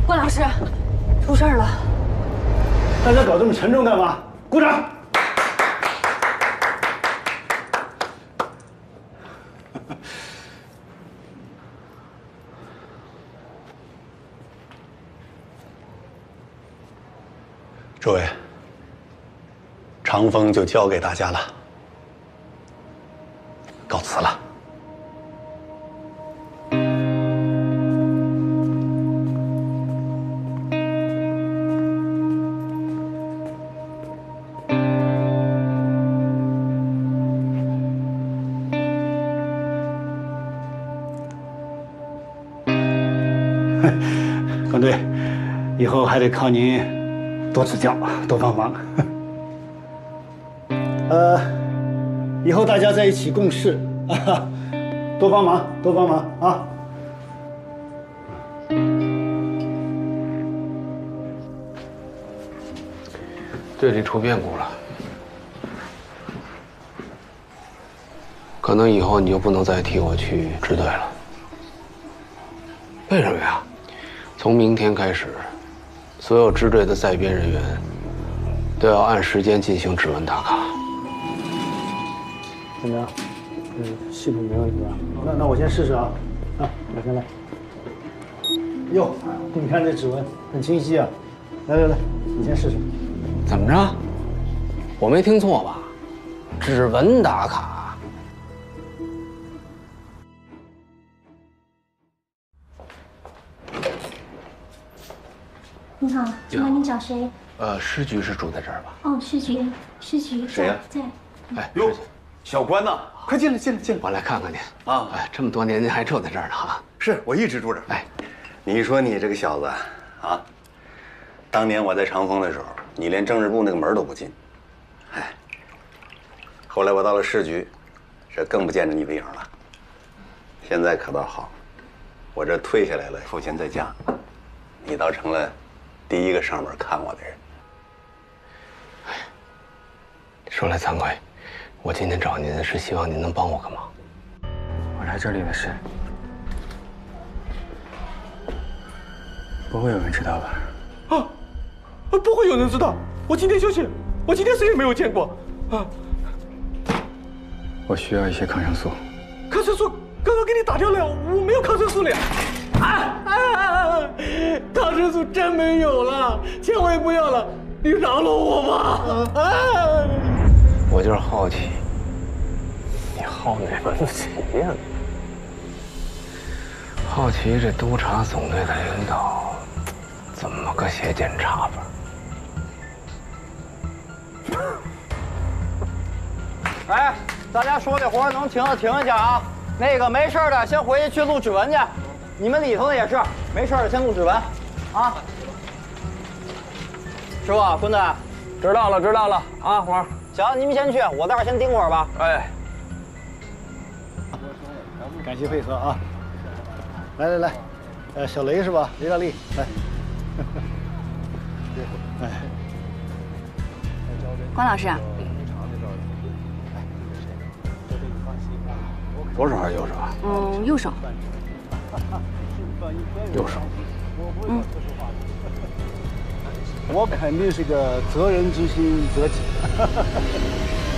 关老师，出事儿了！ 大家搞这么沉重干嘛？鼓掌！ 诸位，长风就交给大家了，告辞了。 关队，以后还得靠您多指教，多帮忙。以后大家在一起共事，多帮忙，多帮忙啊！ 队里出变故了，可能以后你就不能再替我去支队了。为什么呀？从明天开始，所有支队的在编人员都要按时间进行指纹打卡。 怎么样？系统没问题吧？那我先试试啊！我先来。哟，你看这指纹很清晰啊！来，你先试试。 怎么着？我没听错吧？指纹打卡。 你好，请问您找谁？ 师局是住在这儿吧？ 哦，师局谁呀？ 在。 哎， 哟，小关呐，快进来，进来，进来！ 我来看看您啊！ 哎，这么多年您还住在这儿呢哈？ 是我一直住这儿。 哎， 你说你这个小子啊，当年我在长风的时候，你连政治部那个门都不进。哎，后来我到了市局，这更不见着你的影了。现在可倒好，我这退下来了，赋闲在家，你倒成了第一个上门看我的人。 哎，说来惭愧，我今天找您是希望您能帮我个忙。 我来这里的事，不会有人知道吧？ 不会有人知道。我今天休息，我今天谁也没有见过。 我需要一些抗生素。 抗生素刚刚给你打掉了，我没有抗生素了呀。抗生素真没有了，钱我也不要了，你饶了我吧。 我就是好奇，你好哪门子棋呀？好奇这督察总队的领导怎么个写检查法？ 哎，大家说的活能停的停一下啊！那个没事的先回去录指纹去，你们里头的也是，没事的先录指纹，啊！师傅，坤队， 知道了啊，花儿。 行，你们先去，我在这儿先盯会儿吧。 哎， 感谢配合啊！来，小雷是吧？雷大力，来。哎， 关老师， 左手还是右手啊？ 右手。 右手。 我肯定是个责人之心责己。